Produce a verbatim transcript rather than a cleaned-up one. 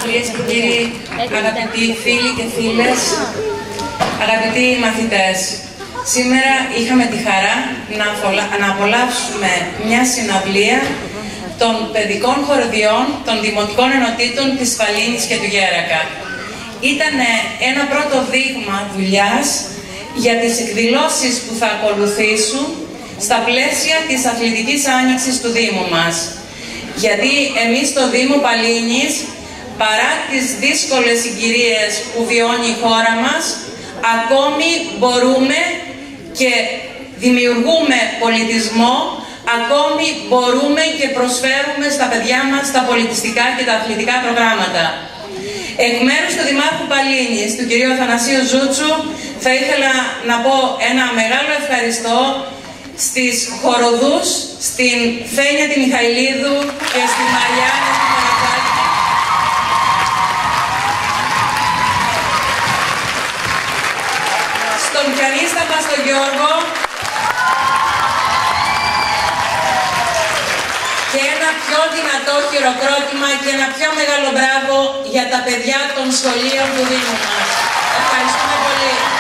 Κυρίες και κύριοι, αγαπητοί φίλοι και φίλες, αγαπητοί μαθητές, σήμερα είχαμε τη χαρά να απολαύσουμε μια συναυλία των παιδικών χορδιών των Δημοτικών Ενωτήτων της Φαλήνης και του Γέρακα. Ήταν ένα πρώτο δείγμα δουλειάς για τις εκδηλώσεις που θα ακολουθήσουν στα πλαίσια της αθλητικής άνοιξης του Δήμου μας. Γιατί εμείς στο Δήμο Παλήνης, παρά τις δύσκολες συγκυρίες που βιώνει η χώρα μας, ακόμη μπορούμε και δημιουργούμε πολιτισμό, ακόμη μπορούμε και προσφέρουμε στα παιδιά μας τα πολιτιστικά και τα αθλητικά προγράμματα. Εκ μέρους του Δημάρχου Παλήνης, του κ. Αθανασίου Ζούτσου, θα ήθελα να πω ένα μεγάλο ευχαριστώ στις χοροδούς, στην Φένια τη Μιχαηλίδου και στη Μαριάννα τη Μαρατάκη, στον πιανίστα μας τον Γιώργο και ένα πιο δυνατό χειροκρότημα και ένα πιο μεγάλο μπράβο για τα παιδιά των σχολείων του Δήμου μας. Ευχαριστούμε πολύ.